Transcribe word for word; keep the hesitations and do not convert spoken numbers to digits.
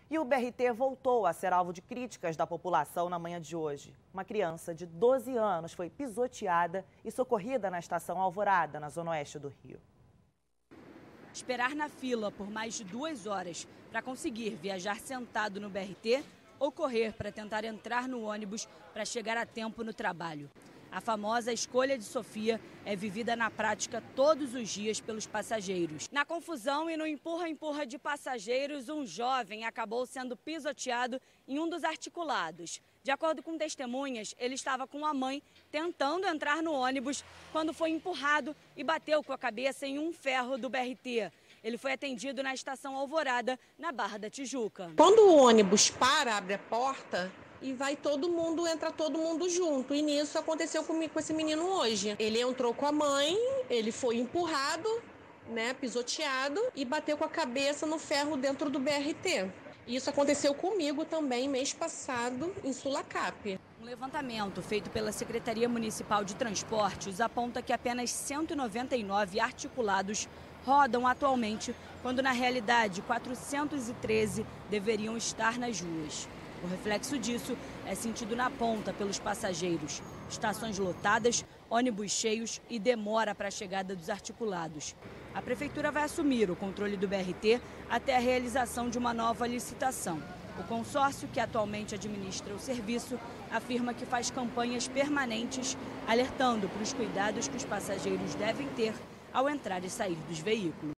E o B R T voltou a ser alvo de críticas da população na manhã de hoje. Uma criança de doze anos foi pisoteada e socorrida na estação Alvorada, na zona oeste do Rio. Esperar na fila por mais de duas horas para conseguir viajar sentado no B R T ou correr para tentar entrar no ônibus para chegar a tempo no trabalho. A famosa escolha de Sofia é vivida na prática todos os dias pelos passageiros. Na confusão e no empurra-empurra de passageiros, um jovem acabou sendo pisoteado em um dos articulados. De acordo com testemunhas, ele estava com a mãe tentando entrar no ônibus quando foi empurrado e bateu com a cabeça em um ferro do B R T. Ele foi atendido na estação Alvorada, na Barra da Tijuca. Quando o ônibus para, abre a porta e vai todo mundo, entra todo mundo junto. E nisso aconteceu comigo, com esse menino hoje. Ele entrou com a mãe, ele foi empurrado, né, pisoteado e bateu com a cabeça no ferro dentro do B R T. Isso aconteceu comigo também mês passado em Sulacap. Um levantamento feito pela Secretaria Municipal de Transportes aponta que apenas cento e noventa e nove articulados rodam atualmente, quando na realidade quatrocentos e treze deveriam estar nas ruas. O reflexo disso é sentido na ponta pelos passageiros. Estações lotadas, ônibus cheios e demora para a chegada dos articulados. A Prefeitura vai assumir o controle do B R T até a realização de uma nova licitação. O consórcio, que atualmente administra o serviço, afirma que faz campanhas permanentes, alertando para os cuidados que os passageiros devem ter ao entrar e sair dos veículos.